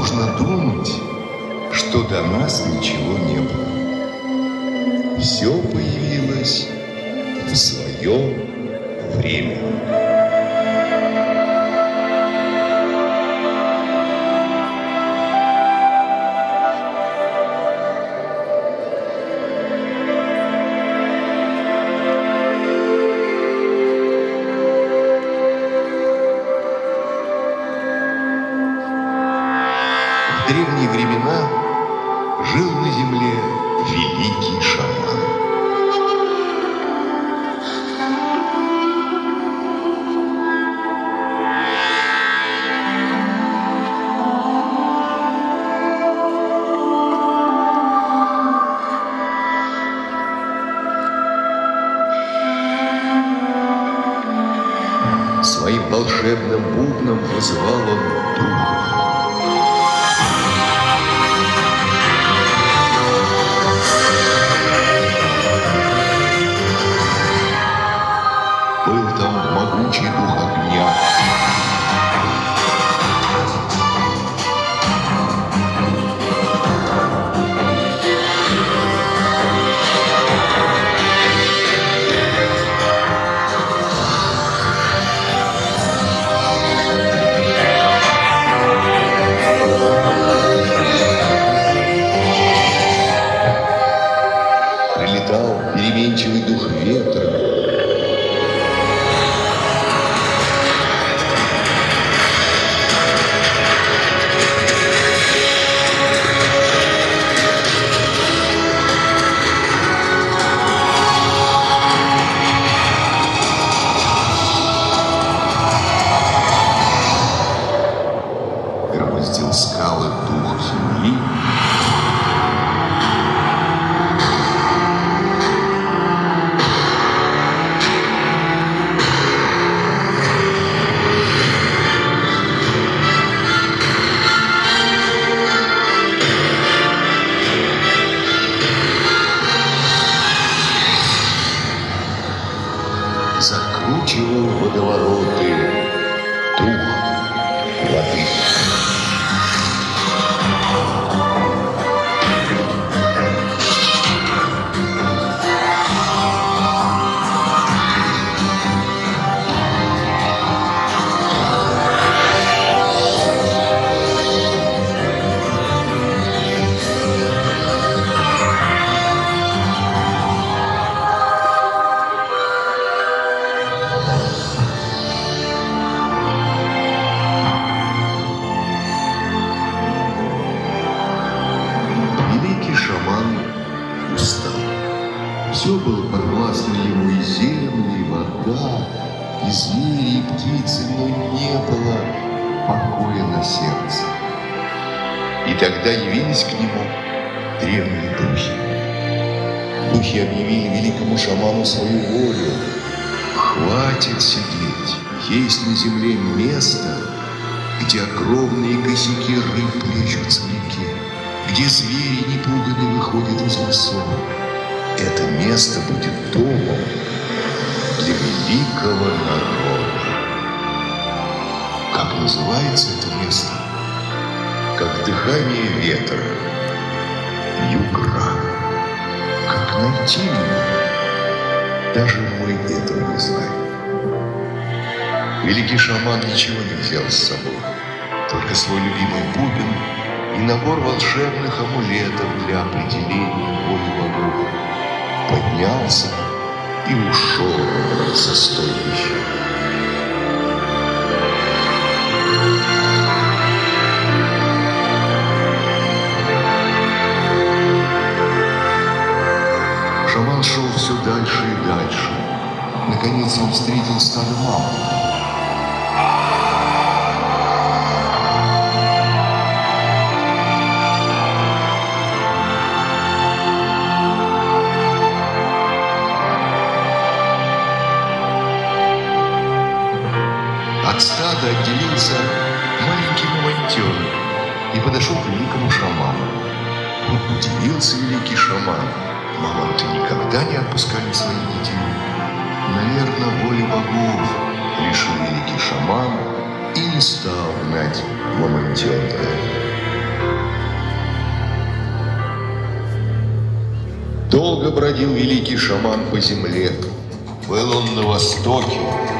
нужно думать, что до нас ничего не было. Все появилось в свое время. В древние времена жил на земле великий шаман. Своим волшебным бубном вызывал он духов. Был там могучий дух огня. Прилетал переменчивый дух ветра. Громоздил скалы дух земли. Закручивал водовороты дух воды. Устал. Все было подвластно ему, и земля, и вода, и звери, и птицы, но не было покоя на сердце. И тогда явились к нему древние духи. Духи объявили великому шаману свою волю. Хватит сидеть, есть на земле место, где огромные косяки рыб плещутся в реке, где звери непуганные выходят из лесов. Это место будет домом для великого народа. Как называется это место? Как дыхание ветра, югра. Как найти его? Даже мы этого не знаем. Великий шаман ничего не взял с собой, только свой любимый бубен и набор волшебных амулетов для определения воли богов. Поднялся и ушел со стойбища. Шаман шел все дальше и дальше. Наконец он встретил стадо мамонтов. От стада отделился маленький мамонтенок и подошел к великому шаману. Удивился великий шаман. Мамонты никогда не отпускали своих детей. Наверное, воля богов, решил великий шаман и не стал гнать мамонтенка. Долго бродил великий шаман по земле. Был он на востоке.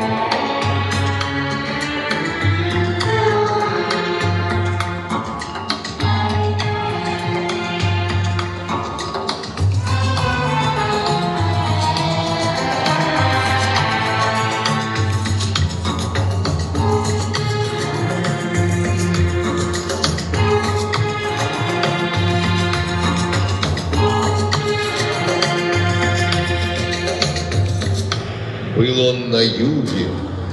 Был он на юге.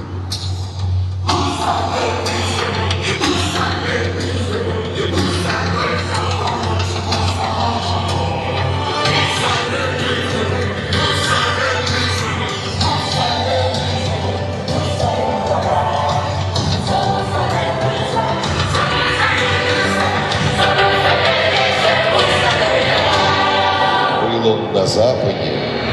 Был он на западе.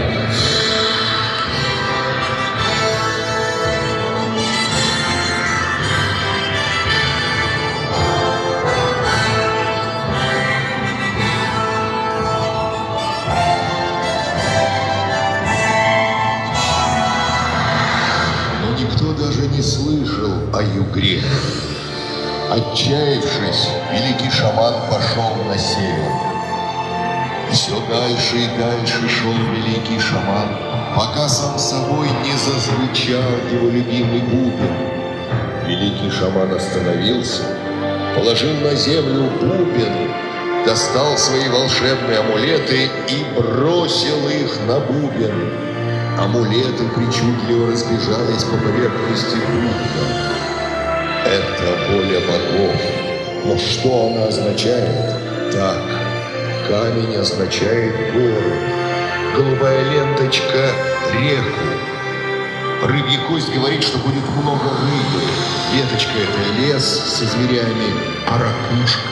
Никто даже не слышал о югре. Отчаявшись, великий шаман пошел на север. Все дальше и дальше шел великий шаман, пока сам собой не зазвучал его любимый бубен. Великий шаман остановился, положил на землю бубен, достал свои волшебные амулеты и бросил их на бубен. Амулеты причудливо разбежались по поверхности бубна. Это воля богов. Но что она означает? Так, камень означает гору, голубая ленточка – реку. Рыбья кость говорит, что будет много рыбы. Веточка – это лес со зверями, а ракушка.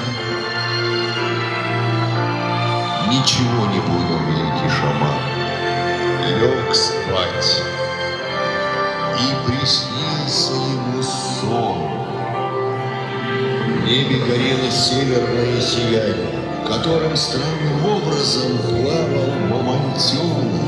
Ничего не понял великий шаман. Лег спать, и приснился ему сон. В небе горело северное сияние, в котором странным образом плавал мамонтенок.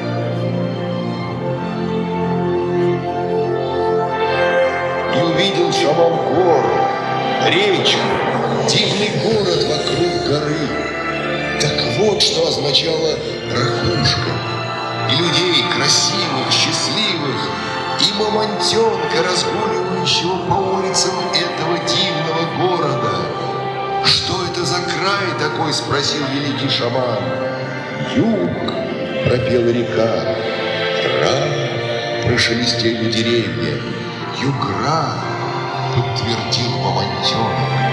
И увидел шаман гору, речку, дивный город вокруг горы. Так вот, что означала ракушка. И людей красивых, счастливых, и мамонтенка, разгуливающего по улицам этого дивного города. «Что это за край такой?» – спросил великий шаман. «Юг», – пропела река. «Ра», – прошелестели деревья. «Югра», – подтвердил мамонтенок.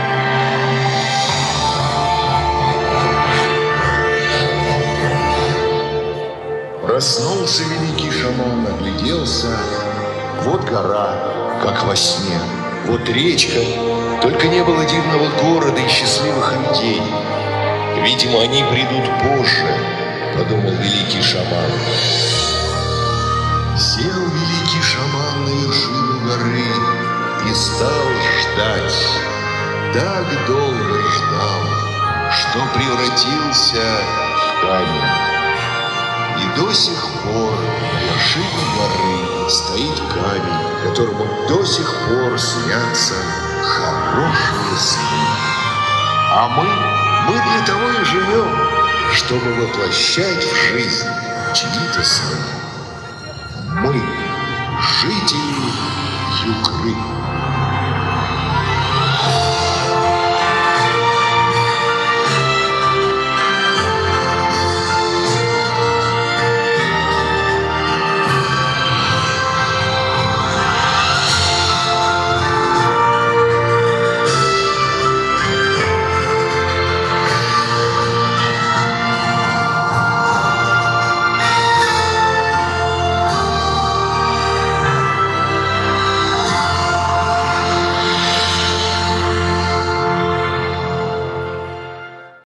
Проснулся великий шаман, огляделся. Вот гора, как во сне. Вот речка, только не было дивного города и счастливых людей. Видимо, они придут позже, подумал великий шаман. Сел великий шаман на вершину горы и стал ждать. Так долго ждал, что превратился в камень. И до сих пор на вершине горы стоит камень, которому до сих пор снятся хорошие сны. А мы для того и живем, чтобы воплощать в жизнь чьи-то сны. Мы – жители Югры.